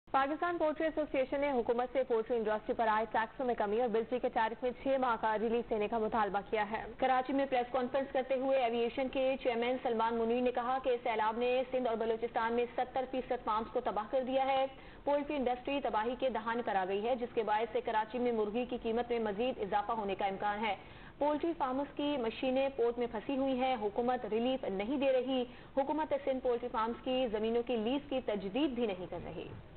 Pakistan poultry association ने हुकूमत से पोल्ट्री इंडस्ट्री पर आए टैक्सों में कमी और बिजली के टैरिफ में 6 माह का रिलीफ देने का मुतालबा किया है। कराची में प्रेस कॉन्फ्रेंस करते हुए एविएशन के चेयरमैन सलमान मुनीर ने कहा कि सैलाब ने सिंध और बलूचिस्तान में 70% फार्म्स को तबाह कर दिया है। पोल्ट्री इंडस्ट्री तबाही के दहाने पर आ गई है, जिसके बायस से कराची में मुर्गी की कीमत में मजीद इजाफा होने का इम्कान है। पोल्ट्री फार्मर्स की मशीनें पोर्ट में फंसी हुई हैं, हुकूमत रिलीफ नहीं दे रही। हुकूमत सिंध पोल्ट्री फार्म्स की जमीनों की लीज की तजदीद भी नहीं कर रही।